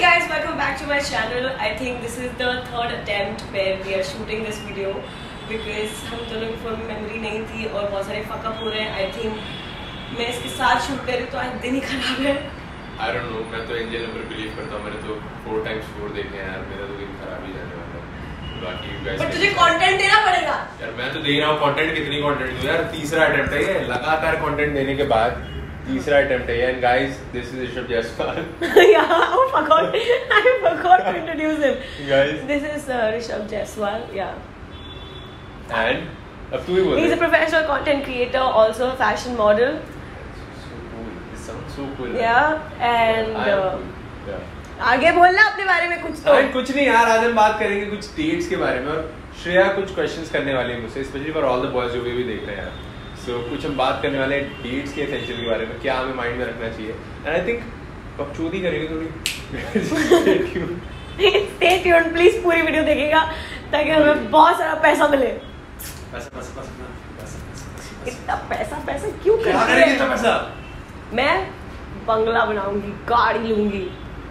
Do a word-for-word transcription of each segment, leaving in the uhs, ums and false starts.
guys, welcome back to my channel. I think this is the third attempt where we are shooting this video because हम दोनों की phone में memory नहीं थी और बहुत सारे fuck up हो रहे हैं. I think मैं इसके साथ शूट कर रही हूँ तो आज दिन ही खराब है. I don't know, मैं तो एंजल नंबर बिलीव करता हूँ. मैंने तो four times four देखे हैं यार. मेरा तो दिन खराब ही जाने वाला है. बाकी you guys. पर तुझे content देना पड़ेगा. यार मैं तो दे रहा हूँ content. कितनी content दूँ यार? तीसरा attempt है ये. लगातार content देने के बाद तीसरा attempt है. And guys, this is Rishabh Jaiswal. Yeah, I forgot. I forgot to introduce him. Guys. This is uh, Rishabh Jaiswal. Yeah. And अब तू ही बोल. He's a professional content creator, also a fashion model. So cool. This sounds so cool. Yeah, and. I am Uh, cool. Yeah. आगे बोलना अपने बारे में कुछ तो. अरे कुछ नहीं यार, आज हम बात करेंगे कुछ डेट्स के बारे में और श्रेया कुछ क्वेश्चंस करने वाली है मुझसे, specially for all the boys जो भी देख रहे हैं यार. सो so, कुछ हम बात करने वाले हैं डेट्स के एसेंशियल के बारे में, क्या हमें माइंड में रखना चाहिए. एंड आई थिंक बकचोदी करेंगे थोड़ी. Stay tuned, please पूरी वीडियो देखिएगा ताकि हमें बहुत सारा पैसा मिले. पैसा पैसा पैसा पैसा इतना पैसा पैसा क्यों क्या करते करेंगे हैं? इतना पैसा? मैं बंगला बनाऊंगी, गाड़ी लूंगी.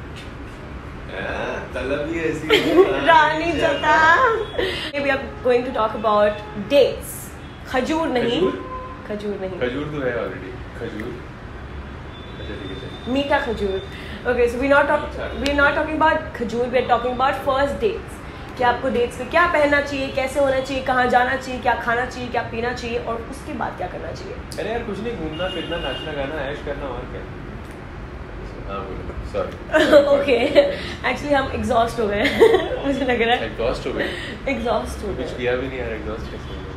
तलब भी ऐसी है. रानी जता. We are going to talk about dates. खजूर नहीं. खजूर नहीं. खजूर तो है ऑलरेडी. खजूर. अच्छा ठीक है चल. मीठा खजूर. Okay, so we not talk, we are not talking about खजूर. We are talking about first dates. कि आपको डेट्स में क्या पहनना चाहिए, कैसे होना चाहिए, कहाँ जाना चाहिए, क्या खाना चाहिए, क्या पीना चाहिए और उसके बाद क्या करना चाहिए. अरे यार कुछ नहीं, घूमना फिरना नाचना गाना ऐश करना और क्या. हाँ बोलो. सॉरी. ओके. एक्चुअली हम एग्जॉस्ट हो गए. मुझे लग रहा है एग्जॉस्ट हो गए. एग्जॉस्ट हो कुछ गए. किया भी नहीं यार. एग्जॉस्ट कैसे हो गए?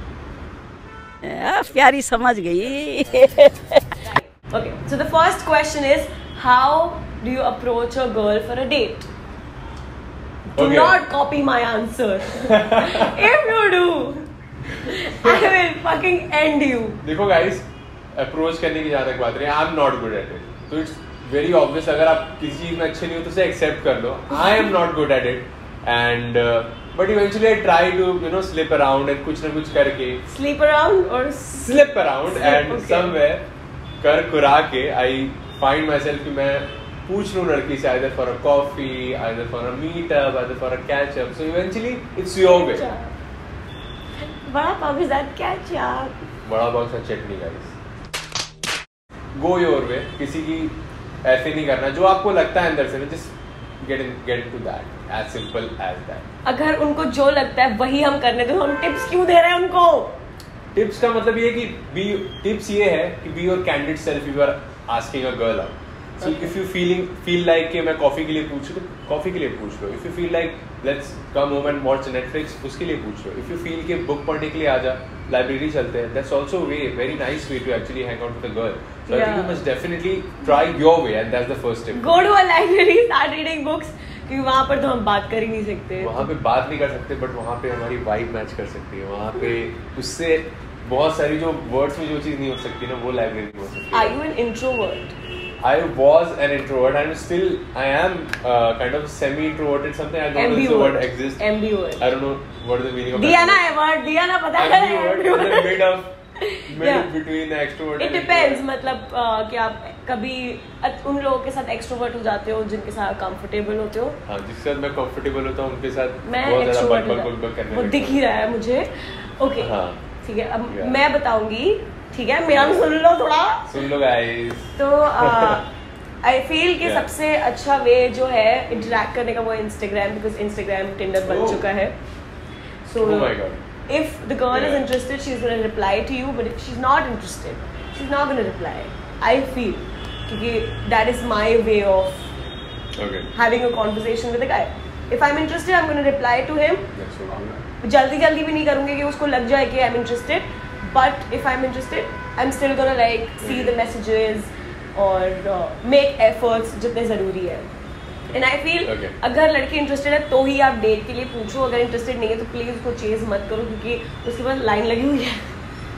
प्यारी समझ गई. Okay, so the first question is, how do you approach a girl for a date? Do Okay. not copy my answer. If you do, I will fucking end you. देखो गाइस, अप्रोच करने की जहाँ तक बात रही है, I am not good at it. तो it's very obvious, अगर आप किसी चीज में अच्छे नहीं हो तो उसे एक्सेप्ट कर लो. I am not good at it and but eventually I try to you know slip around and कुछ ना कुछ करके Sleep around or slip around and okay. Somewhere कर कुरा के आई फाइंड माई सेल्फ कि मैं पूछ लूँ लड़की से either for a coffee, either for a meetup, either for a catch up. So eventually it's your way. बड़ा पाव is that ketchup? Vada pav सा चटनी गाइस. Go your way. किसी की ऐसे नहीं करना. जो आपको लगता है अंदर से, just get in, get into that. As simple as that. अगर उनको जो लगता है वही हम करने तो हम टिप्स क्यों दे रहे हैं उनको? टिप्स का मतलब ये कि be टिप्स ये है कि be your candid self if you are asking a girl out. So Okay. if you feeling feel like कि मैं कॉफी के लिए पूछ तो कॉफी के लिए पूछ लो. If you feel like let's come home and watch Netflix, उसके लिए पूछ लो. If you feel कि बुक पढ़ने के लिए आ जा, लाइब्रेरी चलते हैं, that's also a way, very nice way to actually hang out with a girl. So I think Yeah. you must definitely try your way and that's the first step. Go to a library, start reading books. क्योंकि वहाँ पर तो हम बात कर ही नहीं सकते. वहाँ पे बात नहीं कर सकते बट वहाँ पे हमारी वाइब मैच कर सकती है. वहाँ पे उससे बहुत सारी जो वर्ड्स में जो चीज़ नहीं हो सकती ना, वो लाइब्रेरी में हो सकती है. Are you an introvert? I was an introvert and still I am uh, kind of semi-introverted something. I don't know if the word exists. Ambivert. I don't know what is the meaning of दिया ना है word, दिया ना पता है. ambivert. Ambivert is a bit of mid Yeah. between the extrovert. It and depends. introvert. मतलब uh, कि आप कभी अत- उन लोगों के साथ एक्सट्रोवर्ट हो जाते हो जिनके साथ कंफर्टेबल होते हो. हाँ, जिसके साथ मैं comfortable होता हूँ उनके साथ मैं बहुत ज़्यादा एक्सट्रोवर्ट बक बक बक करने वो लगता दिख हूँ. ही रहा है मुझे. ओके हाँ. ठीक है. अब Yeah. मैं बताऊंगी. ठीक है, मेरा भी सुन लो थोड़ा. सुन लो guys. तो आई फील कि Yeah. सबसे अच्छा वे जो है इंटरेक्ट करने का वो इंस्टाग्राम, बिकॉज इंस्टाग्राम टिंडर बन Oh. चुका है. सो Oh my god. if the girl is Yeah. interested, she's going to reply to you, but if she's not interested, she's not going to reply. I feel क्योंकि that is my way of Okay. having a conversation with a guy. If I'm interested, I'm going to reply to him. That's so cool. जल्दी जल्दी भी नहीं करूँगी कि उसको लग जाए कि I'm interested. But if I'm interested, I'm still gonna like see the messages और uh, make efforts जितने ज़रूरी है. And I feel Okay. अगर लड़की इंटरेस्टेड है तो ही आप डेट के लिए पूछो. अगर इंटरेस्टेड नहीं है तो प्लीज उसको चेज मत करो क्योंकि उसके पास लाइन लगी हुई है.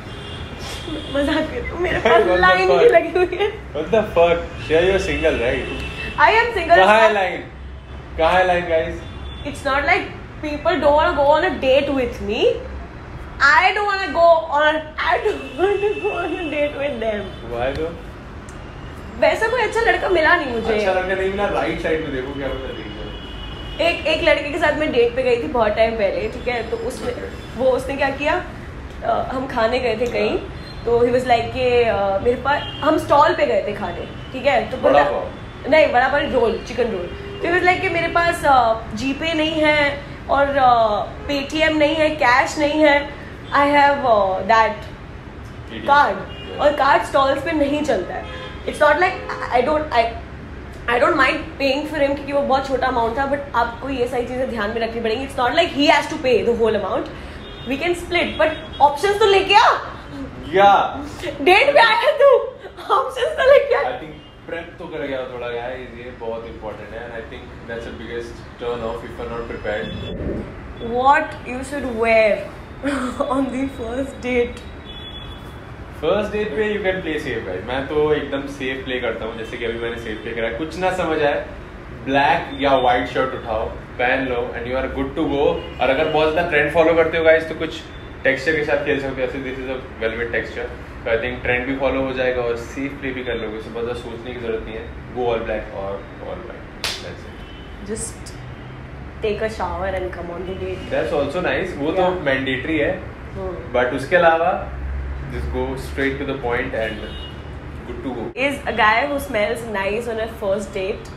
मजाक कर. मेरे पास What the लाइन fuck? ही लगी हुई है. What the fuck? Share you're single, right? I am single. कहाँ है line? कहाँ है line, guys? It's not like people don't want to go on a date with me. I don't want to go on. I don't want to go on a date with them. Why though? वैसा कोई अच्छा लड़का मिला नहीं मुझे। अच्छा लड़का नहीं मिला, राइट साइड में देखो क्या पता देखो। एक एक लड़के के साथ मैं डेट पे गई थी बहुत टाइम पहले, ठीक है, तो उसने वो उसने क्या किया, आ, हम खाने गए थे कहीं, तो ही वाज लाइक के मेरे पास, हम स्टॉल पे गए थे खाने, ठीक है, तो बड़ा बोला नहीं बड़ा पाव रोल, चिकन रोल, तो ही वाज लाइक कि मेरे पास जीपे नहीं है और पेटीएम नहीं है, कैश नहीं है, आई हैव दैट कार्ड, और कार्ड स्टॉल्स पे नहीं चलता है। It's not like I don't I I don't mind paying for him क्योंकि वो बहुत छोटा अमाउंट था, बट आपको ये सारी चीजें ध्यान में रखनी पड़ेंगी। It's not like he has to pay the whole amount, we can split, but options तो लेके आ। या डेट पे आया तू, ऑप्शंस तो लेके आ। आई थिंक प्रेप तो कर गया थोड़ा, गाइस ये बहुत इंपॉर्टेंट है, and I think that's the biggest turn off if you are not prepared. What you should wear on the first date? First date पे you can play safe guys, मैं तो एकदम सेफ प्ले करता हूँ, जैसे कि अभी मैंने सेफ प्ले करा, कुछ ना समझ आए ब्लैक या व्हाइट शर्ट उठाओ, पहन लो and you are good to go. और अगर बहुत ज़्यादा ट्रेंड फॉलो करते हो गाइस तो कुछ टेक्सचर के साथ खेल सकते हो, ऐसे this is a velvet texture, तो आई थिंक ट्रेंड भी फॉलो हो जाएगा और सेफ प्ले भी कर लोगे, सो बहुत सोचने की जरूरत नहीं है, गो ऑल ब्लैक और all white, that's it. Just take a shower and come on the date, that's also nice, वो तो Yeah. मैंडेटरी है, बट उसके अलावा just go straight to the point and good to go. Is a guy who smells nice on a first date?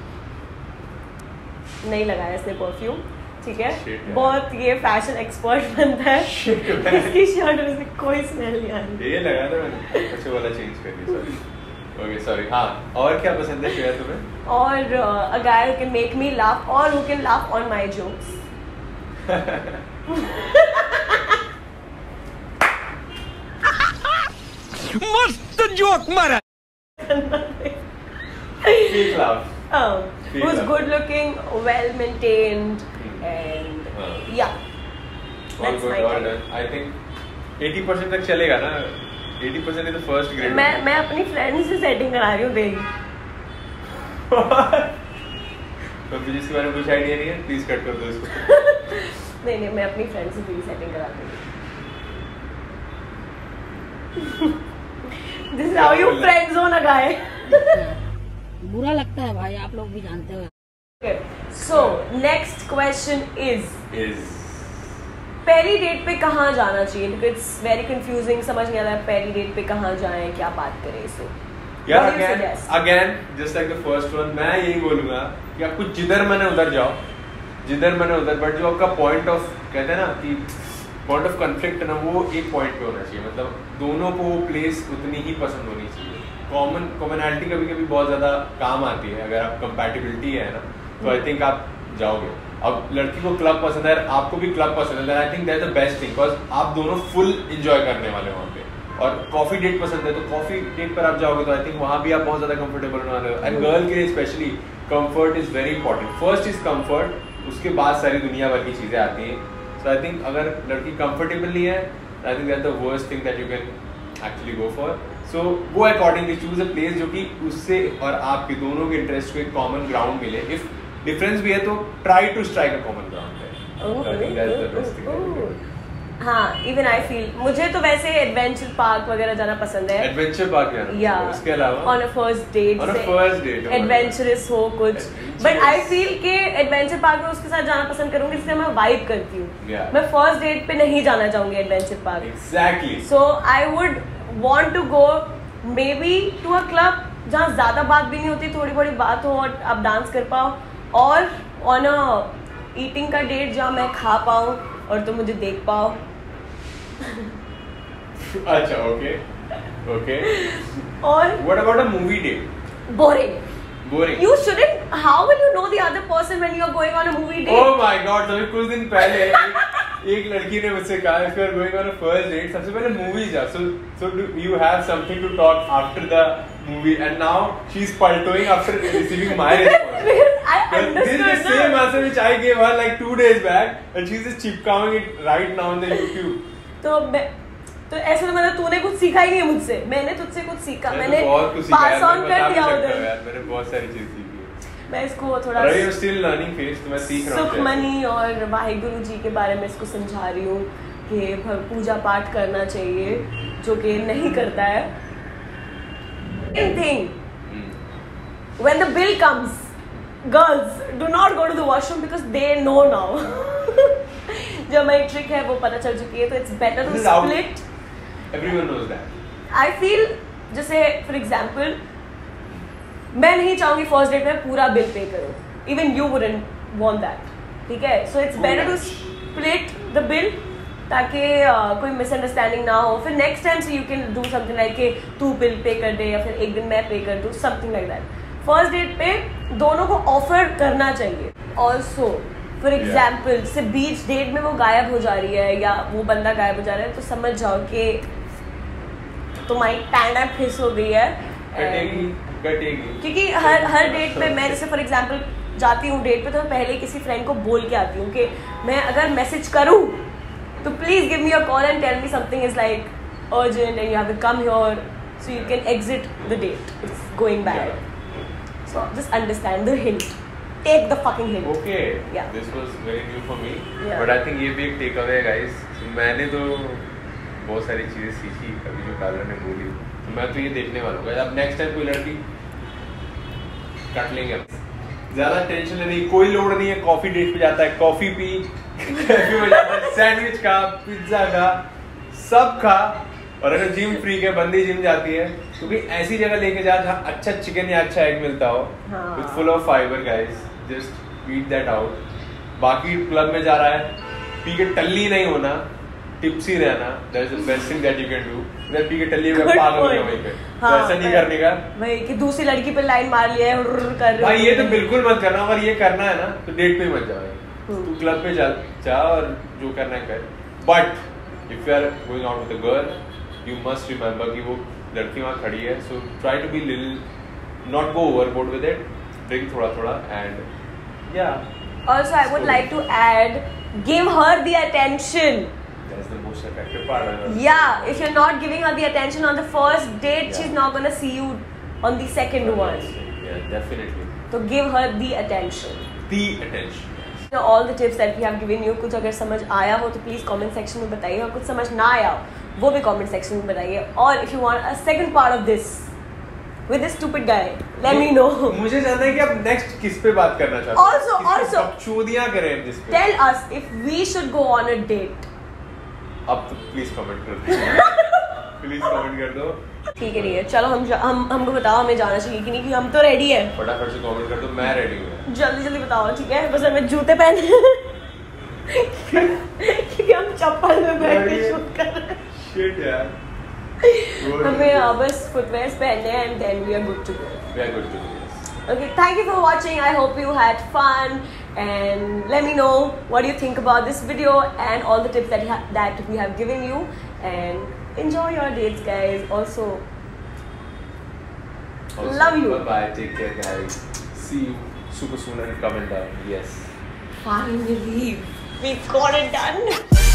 नहीं लगाया इसने perfume, ठीक है, Shit, yeah. बहुत ये फैशन एक्सपर्ट बनता है, इसकी शर्ट में से कोई स्मेल नहीं आ रही। ये लगा था मैंने, अच्छा वाला चेंज कर दिया, सॉरी ओके सॉरी। हाँ, और क्या पसंद है श्रेया तुम्हें? और a guy who can make me laugh or who can laugh on my jokes. मस्त जोक मारा। Fake laugh. Um, Fake who's laugh. good looking, well maintained, Hmm. and हाँ. yeah, All that's good, my all type. done. I think eighty percent तक चलेगा ना, eighty percent is the first grade. मैं मैं अपनी friend से setting करा रही हूँ देगी। तो मुझे इसके बारे में कुछ आइडिया नहीं है, प्लीज कट कर दो इसको। नहीं नहीं, मैं अपनी फ्रेंड से पूरी सेटिंग करा दूँगी। This is how you friend zone a guy. बुरा लगता है भाई, आप लोग भी जानते हो। Okay, so next question is Is पहली डेट पे कहाँ जाना चाहिए? Because it's very confusing, समझ नहीं आ रहा है पहली डेट पे कहाँ जाएं, क्या बात करें। So यार what do you again suggest? Again just like the first one, मैं यही बोलूंगा कि आपको जिधर मने उधर जाओ, जिधर मने उधर, बट जो आपका पॉइंट ऑफ कहते हैं ना कि पॉइंट ऑफ कॉन्फ्लिक्ट है ना, वो एक पॉइंट पे होना चाहिए, मतलब दोनों को वो प्लेस उतनी ही पसंद होनी चाहिए। कॉमन कॉमनैलिटी कभी कभी बहुत ज़्यादा काम आती है, अगर आप कंपैटिबिलिटी है ना, तो आई थिंक आप जाओगे। अब लड़की को क्लब पसंद है, आपको भी क्लब पसंद है, I think that's the best thing, because आप दोनों फुल इंजॉय करने वाले वहाँ पे। और कॉफी डेट पसंद है तो कॉफी डेट पर आप जाओगे तो आई थिंक वहाँ भी आप बहुत ज़्यादा कंफर्टेबल होने वाले हो। एंड गर्ल के लिए specially comfort is very important, first is comfort, उसके बाद सारी दुनिया भर की चीज़ें आती हैं। सो आई थिंक अगर लड़की कंफर्टेबल नहीं है, I think that's the worst thing that you can actually go for. So go accordingly, choose a place जो कि उससे और आपके दोनों के इंटरेस्ट को एक कॉमन ग्राउंड मिले। इफ डिफरेंस भी है तो try to strike a common ground है। I think that's the best thing. हाँ, इवन आई फील, मुझे तो वैसे एडवेंचर पार्क वगैरह जाना पसंद है। एडवेंचर पार्क जाना, या उसके अलावा on a first date, On a first date, oh my adventurous हो कुछ, Adventurous. बट आई फील कि एडवेंचर पार्क में उसके साथ जाना पसंद करूंगी जिससे मैं वाइब करती हूँ। Yeah. मैं फर्स्ट डेट पे नहीं जाना चाहूंगी adventure park. Exactly. So I would want to go maybe to a club जहाँ ज्यादा बात भी नहीं होती, थोड़ी बड़ी बात हो और आप डांस कर पाओ, और ऑन अ ईटिंग का डेट जहाँ मैं खा पाऊँ और तुम मुझे देख पाओ। अच्छा, ओके ओके। और what about a movie date? Boring. Boring. You shouldn't. How will you know the other person when you are going on a movie date? Oh my God! तो कुछ दिन पहले एक, एक लड़की ने मुझसे कहा, if you are going on a first date, सबसे पहले मूवी जा. So so do you have something to talk after the movie? And now she's paltoing after receiving my response. I But this is the understood. same ना. answer which I gave her like two days back, and she's just chipkawing it right now on the YouTube. तो मैं तो ऐसा तो मतलब तूने कुछ सीखा ही नहीं है मुझसे, मैंने तुझसे कुछ सीखा, मैंने तो बहुत कुछ सीखा पास यार, ऑन मैं कर बता भी दिया सकता हूँ उधर। यार, मैंने बहुत सारी चीज सीखी है। मैं इसको थोड़ा Right, you're still learning phase, तो मैं सीख रहा हूँ। सुखमनी और वाहिगुरु जी के बारे में इसको समझा रही हूँ कि भ- पूजा पाठ करना चाहिए, जो कि नहीं करता है। Thing hmm. when the bill comes, girls do not go to the washroom because they know now. जो हमारी ट्रिक है वो पता चल चुकी है, तो it's better to split. Everyone knows that. I feel जैसे for example, मैं नहीं चाहूँगी फर्स्ट डेट में पूरा बिल पे करो. Even you wouldn't want that. ठीक है? So it's better to split the bill ताकि uh, कोई मिसअंडरस्टैंडिंग ना हो. फिर नेक्स्ट टाइम से you can do something like कि तू बिल पे कर दे या फिर एक दिन मैं पे कर दूँ, something like that. First date पे दोनों को ऑफर करना चाहिए. ऑल्सो फॉर एग्जाम्पल से बीच डेट में वो गायब हो जा रही है या वो बंदा गायब हो जा रहा है, तो समझ जाओ कि तुम्हारी टांडा फिस हो गई है. कटेगी, कटेगी. क्योंकि हर हर डेट पे मैं जैसे फॉर एग्जाम्पल जाती हूँ डेट पे, तो मैं पहले किसी फ्रेंड को बोल के आती हूँ कि मैं अगर मैसेज करूँ तो please give me a call and tell me something is like urgent and you have to come here so you can exit the date, it's going bad. So just understand the hint, take the fucking hint. Okay, this was very new for me, but I think ये भी एक take away है guys. मैंने तो बहुत सारी चीजें सीखी अभी जो कालर ने बोली, तो मैं तो ये देखने वाला हूँ. अब नेक्स्ट टाइम कोई लड़की काट लेंगे हम, ज्यादा टेंशन लेने की कोई लोड नहीं है. कॉफी डेट पे जाता है, कॉफी पी, कैफे में जाता है, सैंडविच खा, पिज्जा खा, सब खा. और अगर जिम फ्री के बंदी जिम जाती है तो भी ऐसी जगह लेके जा जहाँ अच्छा चिकन या अच्छा एग मिलता हो with full of fiber. Guys just eat that out. बाकी क्लब में जा रहा है, पी के टल्ली नहीं होना, टिप्सी रहना, that is the best thing that you can do. अगर पी के टल्ली होगा पागल हो गया वहीं पे, तो ऐसा नहीं करने का भाई कि दूसरी लड़की पे लाइन मार लिया है कर भाई. ये तो बिल्कुल मत करना. अगर ये करना है ना तो डेट पे मत जाओ. तू क्लब पे जा जा और जो करना है कर. But if you are going out with a girl, you must remember कि वो लड़की वहाँ खड़ी है, so try to be little, not go overboard with it, drink थोड़ा थोड़ा and yeah. Also I would like to add, give her the attention. That's the most effective part. Yeah, if you're not giving her the attention on the first date, yeah. she's not gonna see you on the second yeah, one. Yeah, definitely. So give her the attention. The attention. So all the tips that we have given you, कुछ अगर समझ आया हो तो please comment section में बताइए, और कुछ समझ ना आया हो वो भी कमेंट सेक्शन में बताइए. और if you want a second part of this with this stupid guy, let me know. मुझे जानना है कि आप नेक्स्ट किस पे बात करना चाहते हो. Also, also, बकचोदियां करें जिस पे. Tell us if we should go on a date. अब तो प्लीज कमेंट कर दो. प्लीज कमेंट कर दो. ठीक है, ठीक है, चलो हम हम हमको बताओ हमें जाना चाहिए कि नहीं, कि हम तो रेडी है. फटाफट से कमेंट कर दो, मैं रेडी हूँ. जल्दी जल्दी बताओ, ठीक है. बस हमें जूते पहने क्योंकि हम चप्पल में बैठ के शूट कर रहे हैं. Shit, यार. हमें बस फुटवेयर्स पहनने हैं and then we are good to go. We are good to go. Okay, thank you for watching. I hope you had fun, and let me know what you think about this video and all the tips that ha that we have given you. And enjoy your dates, guys. Also, also love you. Bye bye. Take care, guys. See you super soon and comment down. Yes. Finally, we got it done.